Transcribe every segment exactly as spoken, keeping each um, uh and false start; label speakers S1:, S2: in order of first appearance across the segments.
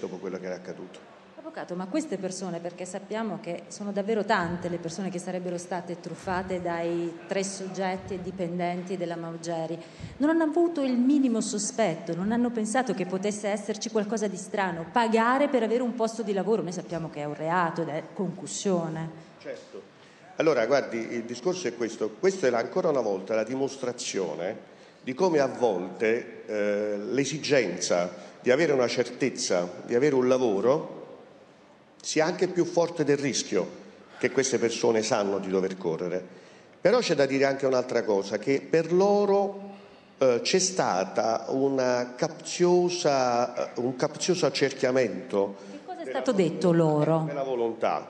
S1: dopo quello che era accaduto.
S2: Avvocato, ma queste persone, perché sappiamo che sono davvero tante le persone che sarebbero state truffate dai tre soggetti e dipendenti della Maugeri, non hanno avuto il minimo sospetto, non hanno pensato che potesse esserci qualcosa di strano, pagare per avere un posto di lavoro? Noi sappiamo che è un reato ed è concussione.
S1: Certo. Allora, guardi, il discorso è questo. Questa è ancora una volta la dimostrazione di come a volte eh, l'esigenza di avere una certezza, di avere un lavoro, sia anche più forte del rischio che queste persone sanno di dover correre. Però c'è da dire anche un'altra cosa, che per loro eh, c'è stata una capziosa, un capzioso accerchiamento.
S2: Che cosa è stato detto loro?
S1: Della volontà.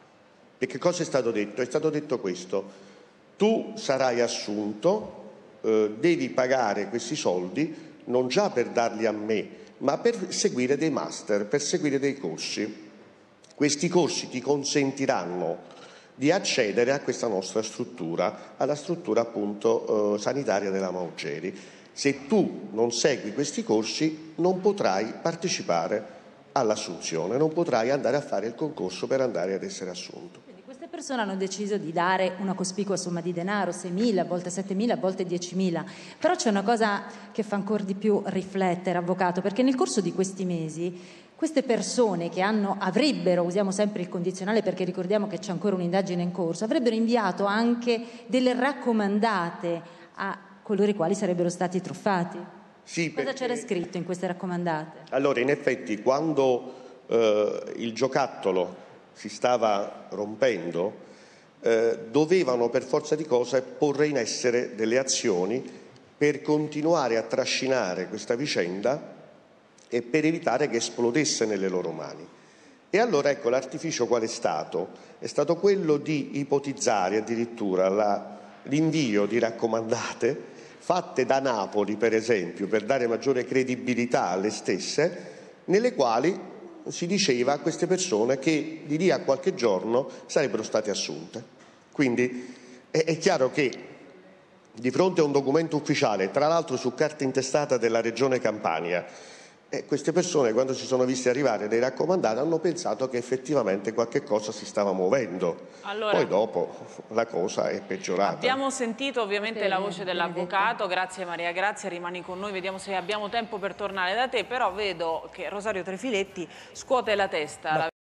S1: E che cosa è stato detto? È stato detto questo: tu sarai assunto, eh, devi pagare questi soldi non già per darli a me, ma per seguire dei master, per seguire dei corsi. Questi corsi ti consentiranno di accedere a questa nostra struttura, alla struttura appunto eh, sanitaria della Maugeri. Se tu non segui questi corsi non potrai partecipare all'assunzione, non potrai andare a fare il concorso per andare ad essere assunto.
S2: Quindi queste persone hanno deciso di dare una cospicua somma di denaro, seimila, a volte settemila, a volte diecimila. Però c'è una cosa che fa ancora di più riflettere, avvocato, perché nel corso di questi mesi queste persone che hanno, avrebbero, usiamo sempre il condizionale perché ricordiamo che c'è ancora un'indagine in corso, avrebbero inviato anche delle raccomandate a coloro i quali sarebbero stati truffati.
S1: Sì,
S2: cosa
S1: perché...
S2: c'era scritto in queste raccomandate?
S1: Allora, in effetti, quando eh, il giocattolo si stava rompendo, eh, dovevano per forza di cose porre in essere delle azioni per continuare a trascinare questa vicenda e per evitare che esplodesse nelle loro mani. E allora ecco, l'artificio qual è stato? È stato quello di ipotizzare addirittura l'invio di raccomandate fatte da Napoli, per esempio, per dare maggiore credibilità alle stesse, nelle quali si diceva a queste persone che di lì a qualche giorno sarebbero state assunte. Quindi è, è chiaro che di fronte a un documento ufficiale, tra l'altro su carta intestata della Regione Campania, E queste persone, quando si sono viste arrivare dei raccomandati, hanno pensato che effettivamente qualche cosa si stava muovendo. Allora, poi dopo la cosa è peggiorata.
S3: Abbiamo sentito ovviamente la voce dell'avvocato, grazie Maria Grazia, rimani con noi, vediamo se abbiamo tempo per tornare da te, però vedo che Rosario Trefiletti scuote la testa. Ma